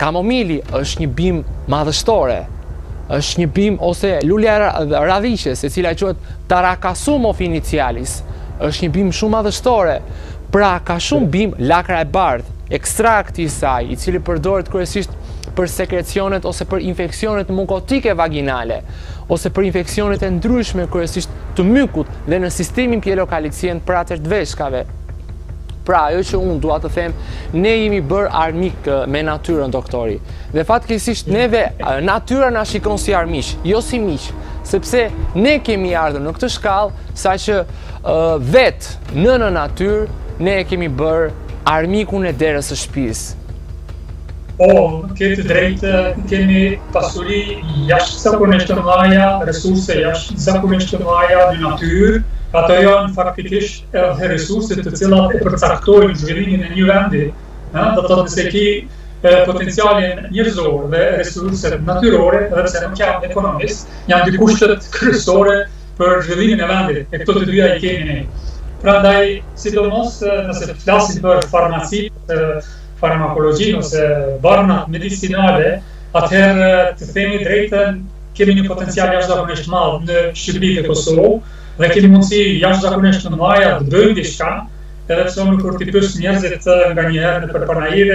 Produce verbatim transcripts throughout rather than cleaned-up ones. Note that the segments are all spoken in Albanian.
kamomili është një bimë madhështore, është një bimë ose lulja radhiqes, e cila quhet Taracasumum initialis, është një bimë shumë madhështore. Pra ka shumë bimë lakra e bardhë, ekstrakti i saj, i cili përdoret kryesisht për sekrecionet ose për infeksionet mukotike vaginale, ose për infeksionet e ndryshme kryesisht të mykut dhe në sistemin pjelokalicien prater të veshkave. Pra, ajo që unë dua të them, ne jemi bërë armik me natyrën, doktori. Dhe fatkeqësisht neve natyra na shikon si armiq, jo si miq, sepse ne kemi ardhur në këtë shkallë saqë uh, vetë në në natyrë ne e kemi bërë armikun e derës së shtëpisë. Po, këtë drejtë kemi pasuri jashtëzakonisht të mëdha, resurse jashtëzakonisht të mëdha në natyrë. Ato janë faktikisht edhe resurset të cilat e përcaktojnë zhvillimin e një vendi. Do të thotë se ki potencialin njerëzor dhe resurset natyrore, edhe pse nuk janë ekonomist, janë dy kushtet kryesore për zhvillimin e vendit. E këto të dyja i kemi ne. Prandaj, sidomos nëse flasim për farmaci, farmakologji ose barnat medicinale, atëherë të themi drejtën, kemi një potencial jashtëzakonisht madh në Shqipëri dhe Kosovë, dhe kemi mundësi jashtëzakonisht të mëdha të bëjmë diçka, edhe pse unë kur t'i pyes njerëzit nga një herë në përpanajire,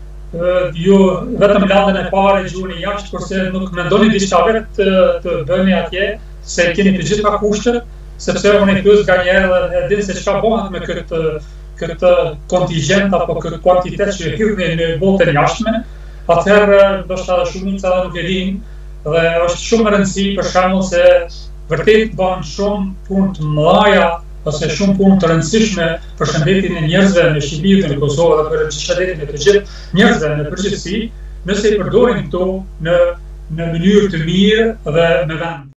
ju vetëm landën e parë gjuhuni jashtë, kurse nuk mendoni diçka vetë të, të bëni atje, se keni të gjitha kushtet, sepse unë i pyes nga një herë dhe din se çka bëhet me këtë këtë kontingjent apo këtë kuantitet që hyrni në botën jashtme, atëherë ndoshta shumica nuk e dinë dhe është shumë e rëndësishme për shembull se vërtet bën shumë punë të mëdha ose shumë punë të rëndësishme për shëndetin e njerëzve në Shqipëri dhe në Kosovë dhe për shëndetin e të gjithë njerëzve në përgjithësi, nëse i përdorin këto në në mënyrë të mirë dhe me vend.